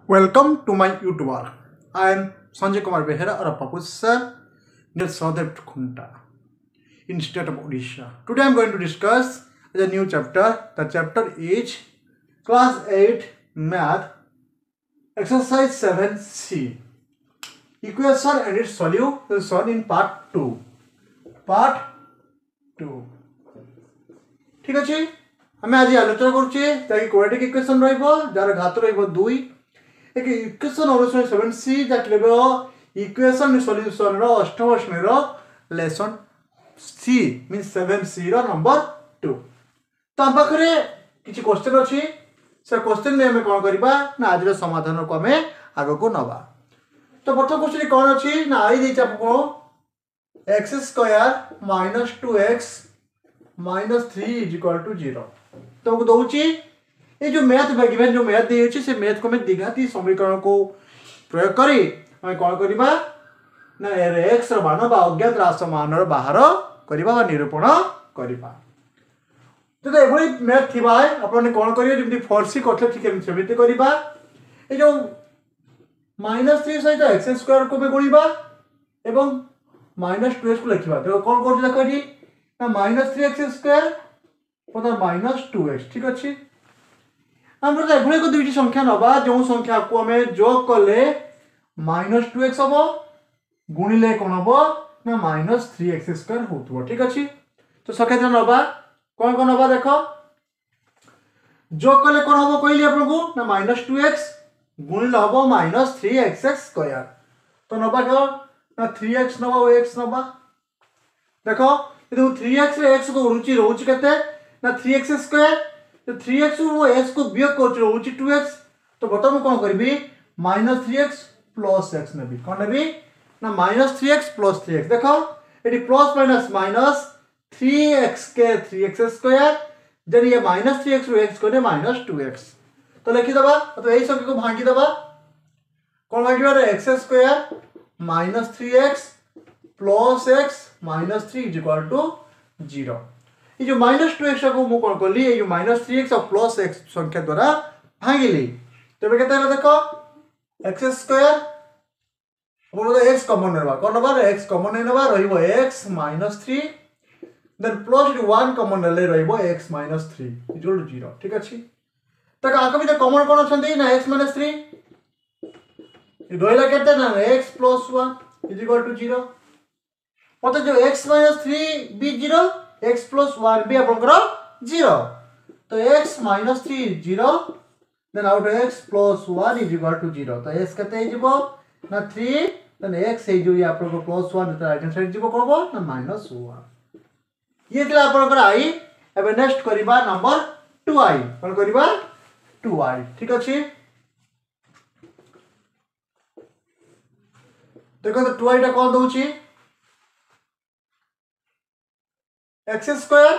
Welcome to my YouTuber. I am Sanjay Kumar Behera or Papu sir near Southern Khunta in state of Odisha. Today I am going to discuss the new chapter. The chapter is Class 8 Math Exercise 7C. Equation and its solution in Part 2. Part 2. ठीक अच्छे आम आज आलोचना करुचे quadratic equation jar घात रही एक equation अनुसार 7C इक्वेशन सॉल्यूशन अष्टम श्रेणी lesson C mean 7C number 2 तो आम पाखे किसी क्वेश्चन अच्छी से क्वेश्चन में आम कौन करवा ना आज समाधान को आम आग को नवा तो प्रथम क्वेश्चन कौन अच्छी ना आई देती आपको x square minus 2x minus 3 is equal to 0 तो दौची ये जो मैथ गिवन जो मैथ दी से मैथ को मैं द्विघाती समीकरण को प्रयोग करी मैं कौन करवा ना एक्स मान अज्ञात राशि मान बाहर करवा निरूपण करवा तो ये मैथ थी आपने कौन करेंगे फोर्सी करते ठीक सेमती करवा ये जो माइनस 3 सहित एक्स स्क्वायर को भी गुणा एवं माइनस 2x को लिखा तो कौन कर देख ना minus 3x square minus 2x ठीक अच्छे आम एभली दुईटी संख्या नवा जो संख्या को आम जोग कले माइनस 2x हम गुणिले कौन हम ना माइनस 3x स्क्वायर हो ठीक अच्छे तो संख्या नवा कौन कौन नवा देख जोग कले कौन हम कहली आपको ना माइनस 2x गुणिले हम माइनस 3x स्क्वायर तो नवा क्या ना 3x नवा x नवा देख 3x x को रुचि रोच के ना 3x स्क्वायर तो 3x x को वियोग कर 2x तो बर्तमान कौन करी माइनस 3x प्लस x ने कौन ने ना माइनस 3x प्लस 3x देख ये प्लस माइनस माइनस 3x के 3x स्क्वायर देन ये माइनस 3x रू x को माइनस 2x तो लिखिदेवा तो यही संख्या को भांगी देवा कौन भांगे x square minus 3x plus x minus 3 is equal to 0 ये जो माइनस 2x को मुझे कौन कली ये माइनस 3x और प्लस x संख्या द्वारा भांगिली तो केते देख एक्स स्क्वायर x कॉमन नेबा कौन नेबा x कॉमन नेबा रहिबो x minus 3 then plus 1 common नेले रहिबो x माइनस 3 इक्वल टू 0 ठीक अछि तक आक भी कॉमन कोन अछंती ना x माइनस 3 रहिला केते ना x plus 1 is equal to 0 मतलब जो x माइनस 3 भी 0 x प्लस 1 भी आपनकर 0 तो x minus 3 0 then out x plus 1 is equal to 0 तो x केते हिजबो ना 3 देन x हे जो आपनकर प्लस 1 तो राइट हैंड साइड जिबो करबो ना माइनस 1 ये दिला आपनकर आई एबे नेक्स्ट करबा नंबर 2i कोन करबा 2i ठीक अछि देखो तो 2i टा कोन दोची एक्स स्क्वायर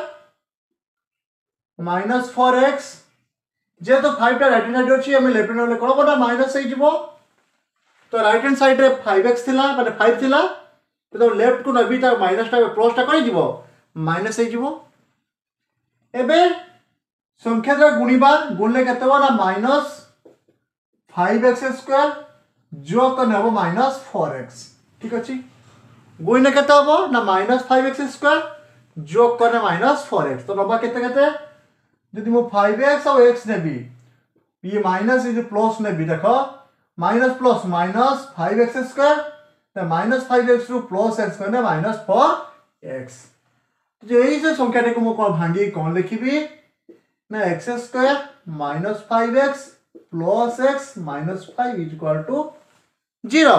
माइनस 4x जे तो 5 टा राइट हैंड साइड अछि हम लेफ्ट हैंड कोन कोन माइनस हे जिवो तो राइट हैंड साइड रे 5x थिला माने 5 थिला तो लेफ्ट को नबी ता माइनस टा प्लस टा करि जिवो माइनस हे जिवो एबे संख्या दा गुणीबा गुणले केते ना माइनस 5x स्क्वायर जो कने हो माइनस 4x ठीक अछि गुणले केते हो ना माइनस 5x स्क्वायर जोग करने माइनस 4x तो नंबर केते केते यदि मो 5x और x ने भी ये माइनस ये प्लस ने भी देखो minus plus minus 5x square तो माइनस 5x रू प्लस x करने माइनस 4x तो यही से संख्या को मो कोन भांगी कोन लिखिबी ना x square minus 5x plus x minus 5 is equal to 0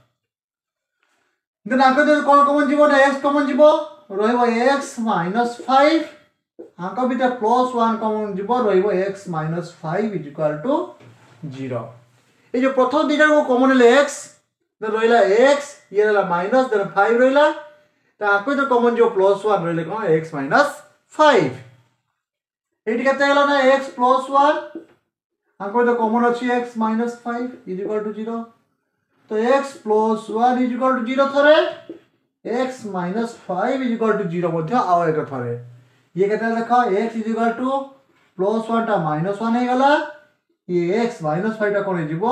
then आके तो कोन कॉमन जीवो ना x कॉमन जीवो रहिबो x माइनस 5 आका भी प्लस 1 कॉमन जीवो रहिबो x minus 5 is equal to 0 ये जो प्रथम दिटा को कॉमन ले x देन रहिला x ये रहिला माइनस देन 5 रहिला त आको तो कॉमन जो प्लस 1 रहिले कोन x माइनस 5 एटी केते हला ना x प्लस 1 आको तो कॉमन अछि x minus 5 is equal to 0 तो x plus 1 is equal to 0 थरे x minus 5 is equal to 0 मध्य आओ एक थरे ये केते देखा x is equal to plus 1 टा माइनस 1 हे गला ये x माइनस 5 टा कोन जीवो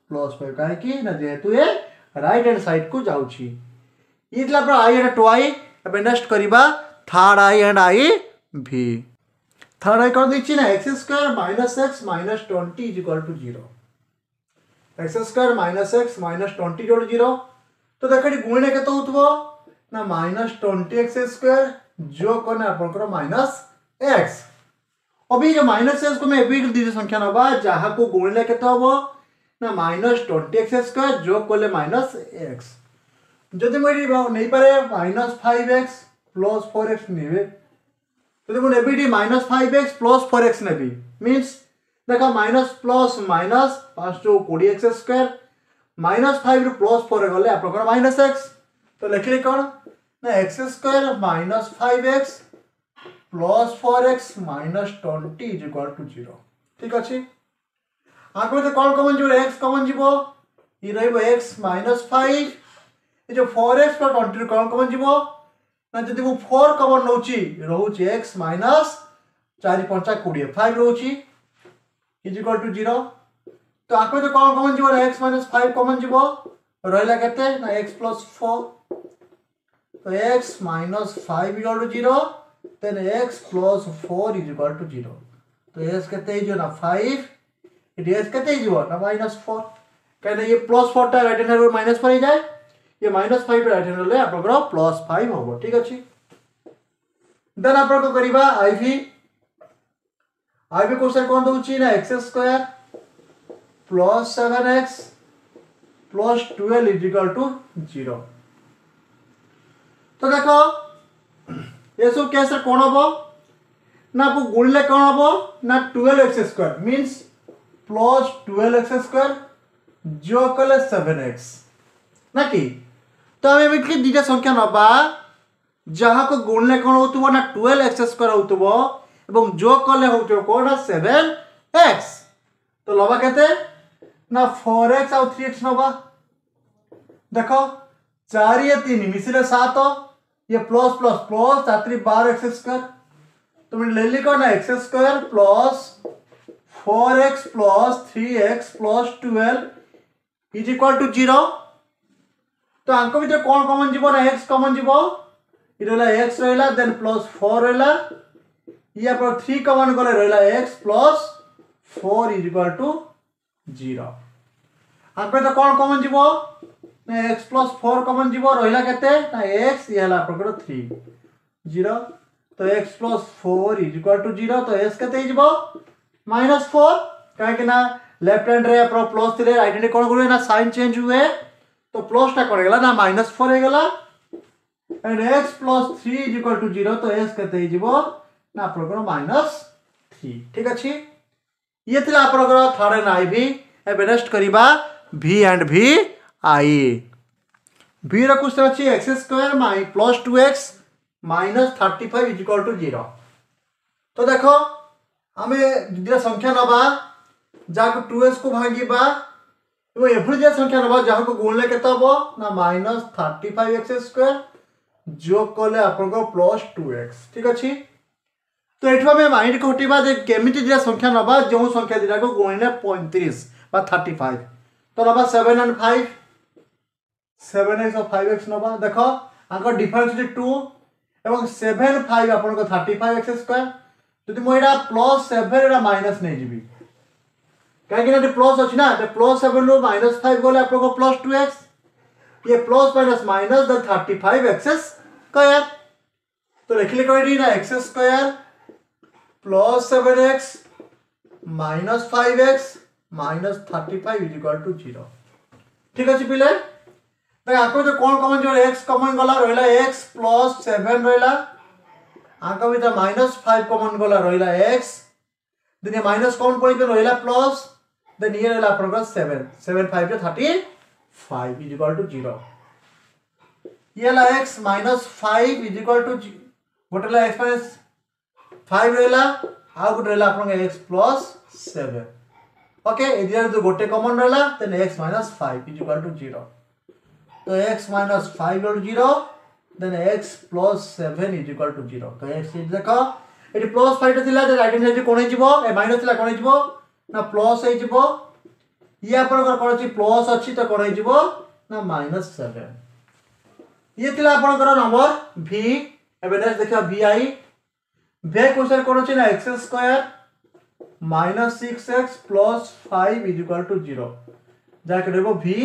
+5 कहीं ना जेहेतु ये राइट हैंड साइड को जाउछि ये थला पर i एंड 2i अब नेक्स्ट करिबा third i and i v third i कर दिछि ना x² - x - 20 = 0 x² - x - 20 = 0 तो देखि गुणे केते होतबो ना -20x² जो कोने आपनकर -x अभी जो -x को मैं एबी दी संख्या नबा जहा को गुणले केते हबो ना -20x² जो कोले -x जदि मोरी नहीं पारे -5x + 4x नेबे तो देखो एबी -5x + 4x नेबी मींस देखो minus plus minus 5 to 20x² -5 ରୁ +4 गले आपनकर -x तो लिखले कोन ना x² - 5x + 4x - 20 = 0 ठीक अछि आगो तो कोन कॉमन जो x कॉमन जीवो ई रहइबो x - 5 ए जो 4x + 20 कोन कॉमन जीवो ना जदि वो 4 कॉमन नउची रहउची x - 4 5 20 5 रहउची = 0 तो आको तो कोन कॉमन जीवो x - 5 कॉमन जीवो रहला केते ना x + 4 तो x - 5 = 0 then x + 4 = 0 तो x केते जो ना 5 ये s केते जीवो ना -4 कहले ये +4 टा राइट हैंड साइड -4 हो जाए ये -5 टा राइट हैंड ले आपनकर +5 होबो ठीक अछि देन आपन को करिबा iv क्वेश्चन कोन दोछि ना x² + 7x + 12 = 0 तो देखो ये सब कैसे कोन हबो ना आपको गुणले कोन हबो ना 12x² मींस +12x² जो कले 7x ना कि तो हम एबे दीटा संख्या नबा जहा को गुणले कोन होतबो ना 12x² होतबो एवं जो कले होतबो कोन 7x तो लबा केते ना 4x और 3x नबा देखो 4 या 3 मिसिले 7 ये प्लस प्लस प्लस 12x² तो मैं ले लिखो ना x² + 4x + 3x + 12 = 0 तो आंको भीतर कोन कॉमन जीवो ना x कॉमन जीवो इ रहला x रहला देन +4 रहला या पर 3 कॉमन गले रहला x + 4 = 0 आंको तो कोन कॉमन जीवो ना x + 4 कॉमन जीवो रहला केते ना x ये हला प्रकार 3 0 तो x + 4 = 0 तो s केते जीवो -4 काहे कि ना लेफ्ट हैंड रे प्रो प्लस थिले राइट हैंड कोन गुले ना साइन चेंज हुए तो प्लस टा कोन गेला ना -4 हे गेला एंड x + 3 = 0 तो s केते जीवो ना प्रकार -3 ठीक अछि ये थिला प्रकार थर्ड एंड iv एबे नेक्स्ट करिबा v and v I v रो क्वेश्चन अछि x² + 2x - 35 = 0 तो देखो हमें दिया संख्या नबा जाको 2x को भागीबा तो एभली जे संख्या नबा जाको गुणले केते हबो ना -35x² जो कले आपन को +2x ठीक अछि तो एठवा में माइंड को हटिबा जे केमिति दिया संख्या नबा जो संख्या दिला को गुणले 35 बा 35 तो नबा 7 and 5 7x और 5x नबा देखो आंको डिफरेंस जे 2 एवं 7 5 आपन को 35x² जदि मो एडा +7 एडा माइनस नै जिबी काहे कि ना प्लस अछि ना तो +7 रो -5 गले आपन को +2x ये plus minus minus the 35x² तो लिखले कोइ ना x² + 7x - 5x - 35 = 0 ठीक अछि पिले भाई आको जो कोन कॉमन जो x कॉमन गला रहला x + 7 रहला आको भी तो -5 कॉमन गला रहला x दिन माइनस कॉमन पॉइंट रहला प्लस देन ये रहला आपन 7 7 5 जो 35 = 0 ये ला x - 5 = गोटला x - 5 रहला आ गोट रहला आपन x + 7 ओके इधर जो गोटे कॉमन रहला देन x - 5 = 0 तो x - 5 = 0 देन x + 7 = 0 तो x देखो एटी +5 थिला जे राइट हैंड साइड कोन हिजबो ए माइनस थिला कोन हिजबो ना प्लस हिजबो ये आपन कौन अछि प्लस अछि तो कोन हिजबो ना -7 ये थिला आपन नंबर v एबे नेक्स्ट देखियो vi v क्वेश्चन कोन अछि ना x² -6x + 5 = 0 जाके देबो vi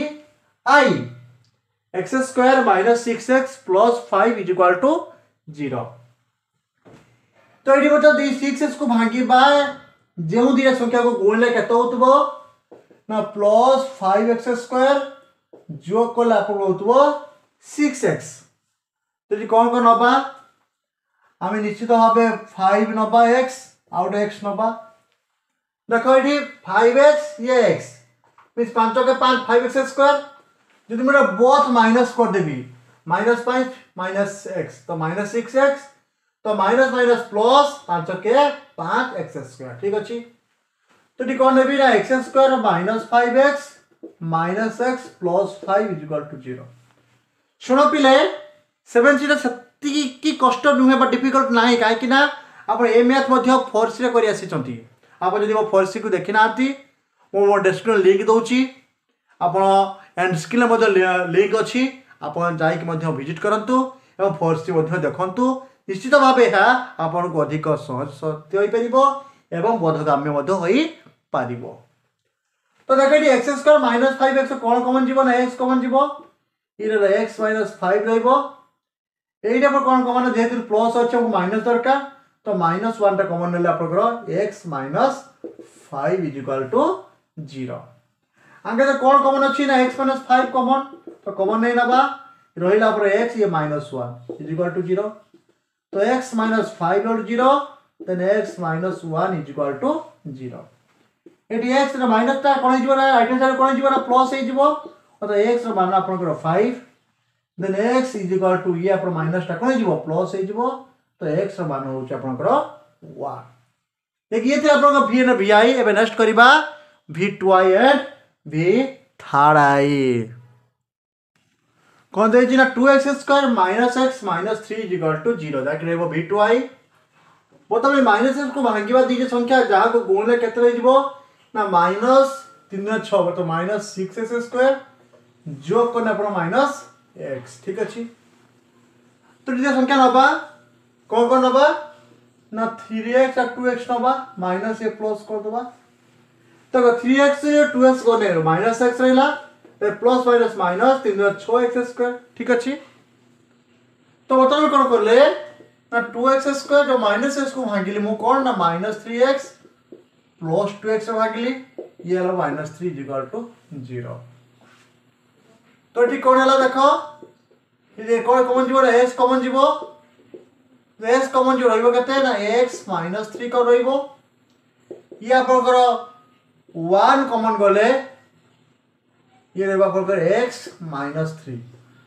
x² -6x + 5 = 0 तो एडी बता दी 6x को भांगीबा जेउ दिया संख्या को गुणले केतो होतबो ना +5x² जो कोला आपन होतबो 6x तो जी कोन कोन नबा आमे निश्चित भाबे 5 नबा x आउट x नबा देखो एडी 5x ये x मींस 5 के 5 5x² यदि मेरा बोथ माइनस कर देबी -5 -x तो -6x तो माइनस माइनस प्लस 5 के 5x² ठीक अछि तो डी कोन नेबी ना x² -5x -x + 5 = 0 सुनो पिले 7 सीटा सत्ती की कष्ट नुहे बा डिफिकल्ट नाही काहे कि ना आपण ए मैथ मध्ये फोर्स रे करी आसी चंती आपण जदी वो फोर्स को देखि नाती वो डेस्क्रिप्शन लिंक दोची आपण एंड स्किल मध्ये लिंक अछि आपण जाई कि मध्ये विजिट करंतु एवं फोर्स मध्ये देखंतु निश्चित भाव यह आपन को अधिक सहज सत्य होई परिबो एवं बोधगाम्य मध्ये होई परिबो तो देखि x² -5x कोन कॉमन जीवो ना x कॉमन जीवो इरे x -5 रहइबो एइटा पर कोन कॉमन जेहेतु प्लस अछि माइनस दरकार तो -1 टा कॉमन नेले आपन x -5 = 0 आगे तो कोन कॉमन अछि ना x -5 कॉमन तो कॉमन नै नबा रहिला पर x ये -1 = 0 तो x -5 = 0 then x -1 = 0 एटी x रे माइनस ता कोन हिजबो ना राइट हैंड साइड कोन हिजबो ना प्लस हिजबो तो x रे मान आपन 5 then x = ये आपन माइनस ता कोन हिजबो प्लस हिजबो तो x रे मान होछ आपन 1 एक ये थे आपन v ना vi एबे नेक्स्ट करिबा v2i एंड v3i कौन दे ना 2x² -x -3 = 0 दैट रहबो v2i बोतमे -x को भांगीबा दीजे संख्या जहां को गुणले केते रहइबो ना -3 तो -6x² जो कोन अपन -x ठीक अछि तो दीजे संख्या नबा कोन नबा ना 3x और 2x नबा माइनस ए प्लस कर दबा तो 3x 2x कोने -x रहला प्लस माइनस माइनस 3 ठीक अछि तो बतल कोन करले ना 2x² जो -x को भागिली मु कोन ना -3x + 2x भागिली ये हला -3 = 0 तो ठीक कोन हला देखो ये कोन कॉमन जीवो x कॉमन जीवो x कॉमन जो रहइबो कते ना x -3 को रहइबो ये आपन करो 1 कॉमन गले ये रहबा पर x -3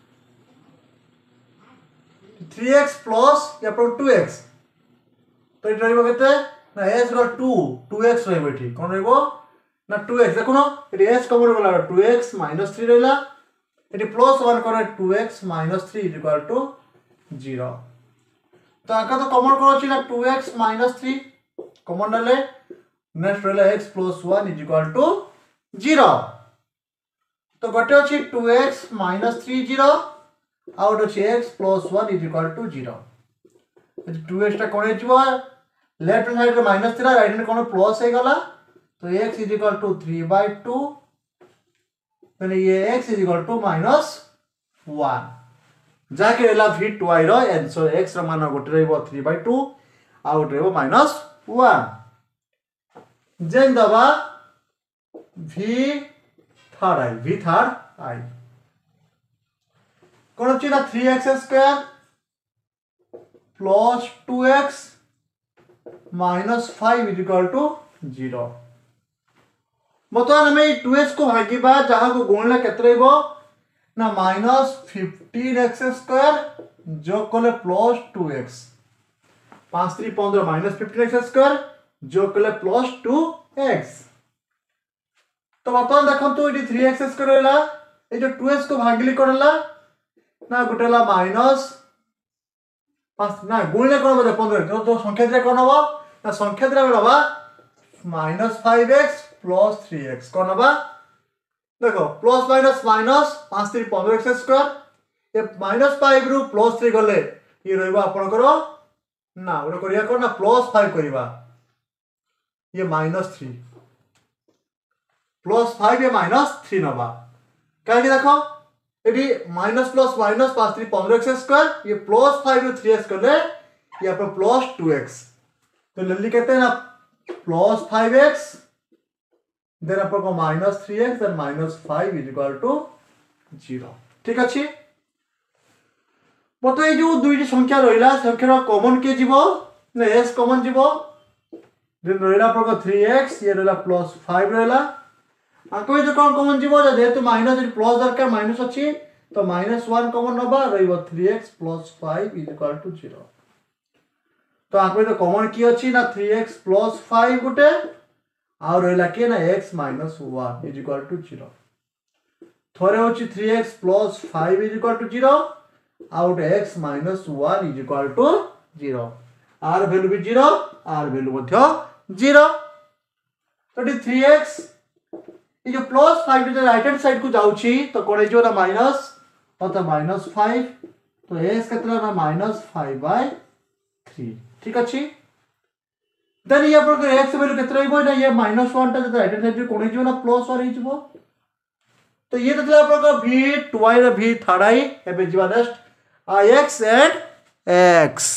3x प्लस या पर 2x तो ये रहबो कते ना s रो 2x रहबो ठीक कोन रहबो ना 2x देखो ना ये s कॉमन गला 2x -3 रहला एटी प्लस 1 करे 2x -3 = 0 तो आका तो कॉमन कोन अछि ना 2x -3 कॉमन ले नेक्स्ट रहला x + 1 = 0 तो गटे अछि 2x -3 0 आउट अछि x + 1 = 0 2x टा कोन हिजबो लेफ्ट हैंड साइड रे माइनस थिला राइट हैंड कोन प्लस हे गला तो x = 3/2 माने ये x = -1 जाके एला v2i रो आंसर x रो मान गोटे रहबो 3/2 आउट रहबो -1 जेन दबा v3i कोन अछि ना 3x² + 2x -5 = 0 बतन हमें 2x को भागीबा जहां को गुणले केते रहबो ना -15x² जो कोले +2x 5 3 15 -15x² जो कोले +2x तो बतन देखंतु एटी 3x² रहला ए जो 2x को भागिली करला ना गुटेला -5 ना गुणले कोन बदे 15 तो संख्या दे कोन हो ना संख्या दे बडबा -5x + 3x कोन बा देखो plus minus minus 5 3 15 x square ये -5 रु +3 गले ये रहइबो आपनकर ना ओरे करिया को ना +5 करिबा ये -3 +5 ये -3 नबा काहे देखो एडी minus plus minus 5 3 15 x square ये +5 रु 3x करले ये अपन +2x तो जल्दी कहते हैं ना +5x देन अपन को -3x then -5 is equal to 0 ठीक अछि बतो ए जो दुईटी संख्या रहिला संख्या कॉमन के जीवो ने s कॉमन जीवो देन रहिला अपन को 3x ये रहिला +5 रहिला आको जो कौन कॉमन जीवो जेहेतु माइनस प्लस दरकार माइनस अछि तो -1 कॉमन नबा रहिबो 3x + 5 इज इक्वल टू 0 तो आको तो कॉमन की अछि ना 3x + 5 गुटे आ रहिला के ना x - 1 इज इक्वल टू 0 थोरे होछि 3x + 5 is equal to 0 out x - 1 is equal to 0 r value भी 0 r वैल्यू मध्य 0 तो 3x ये जो +5 जो राइट हैंड साइड को जाउछि तो कोन जो ना माइनस अथवा -5 तो s केतना ना -5/3 ठीक अछि देन ये अपन x वैल्यू केतना रहइबो ना ये -1 ता जो राइट हैंड साइड कोन जो ना +1 हिजबो तो ये तो अपन का v twice v third I एबे जीवा next ix and x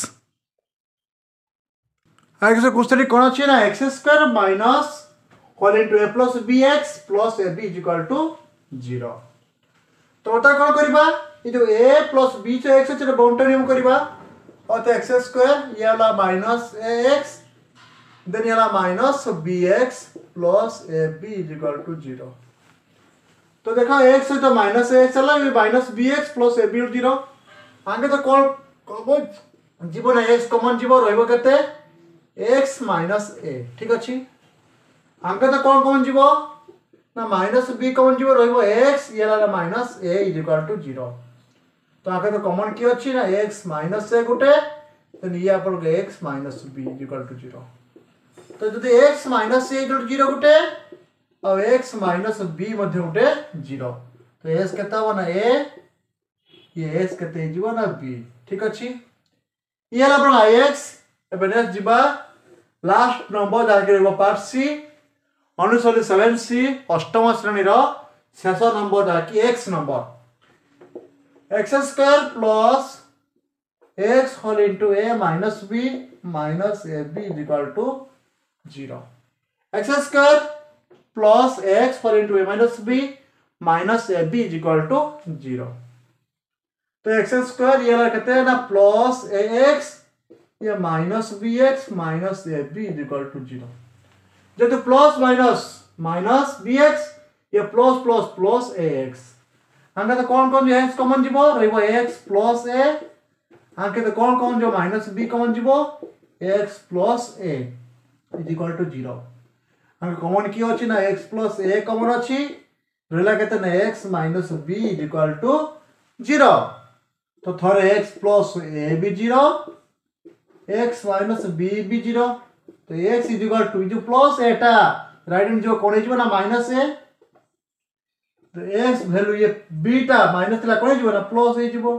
x से क्वेश्चन कोन अछि ना x² minus whole into a plus bx plus ab is equal to 0 तो बता कौन करिबा ये जो a plus b जो x है बाउंड्री नियम करिबा और तो x² ये वाला -ax देन ये वाला -bx plus ab is equal to 0 तो देखा x है तो -ax चला ये -bx plus ab 0 आगे तो कौन जीवन x कॉमन जीवन रहइबो केते x - a ठीक अछि आंके तो कौन जीवो ना -b कॉमन जीवो रहइबो x ये वाला -a इज इक्वल टू 0 तो आंके तो कॉमन की अछि ना x - a गुटे तो ये अपन के x - b is equal to 0 तो जदि x - a is equal to 0 गुटे और x - b मध्ये गुटे 0 तो s केता हो ना a ये s केते जीवो ना b ठीक अछि ये वाला अपन ix एबे नेक्स्ट जीवा लास्ट नंबर जाके रहइबो पार्ट सी 7C अष्टम श्रेणी शेष नंबर जाकि x number x² plus x whole into a minus b minus ab is equal to 0 x² plus x whole into a minus b minus ab is equal to 0 तो x² ये वाला कहते हैं ना प्लस ax ये minus bx minus ab is equal to 0 जब तो plus minus bx ये प्लस प्लस प्लस ax आगे तो कौन जो x कॉमन जीवो रहइबो x प्लस a आगे तो कौन जो माइनस b कॉमन जीवो x plus a is equal to 0 आगे कॉमन की अछि ना x प्लस a कॉमन अछि रहला केते ना x minus b is equal to 0 तो थोरे x प्लस a भी 0 x माइनस b भी 0 तो x इज इक्वल टू जो प्लस एटा राइट हैंड जो कोन जीवो ना माइनस a तो x वैल्यू ये बीटा माइनस तला कोन जीवो ना प्लस ए जीवो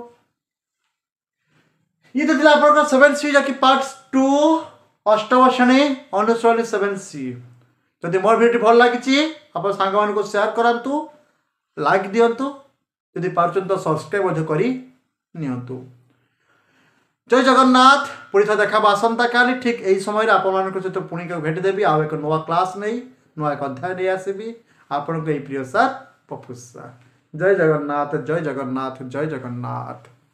ये तो दिला पर 7C जाकि पार्ट 2 अष्टम श्रेणी अनुसरण 7C जदि मोर वीडियो भल लागिछि अपन सांग मान को शेयर करंतु लाइक दियंतु यदि पारचन तो सब्सक्राइब मध्ये करी नियंतु जय जगन्नाथ पुरी था देखा आसंता काली ठीक यही समय आपण सहित पुणी भेट देवी आउ एक नुआ क्लास नहीं नुआ एक अध्याय नहीं आसबि आपण प्रिय सर पप्पू सर जय जगन्नाथ जय जगन्नाथ जय जगन्नाथ।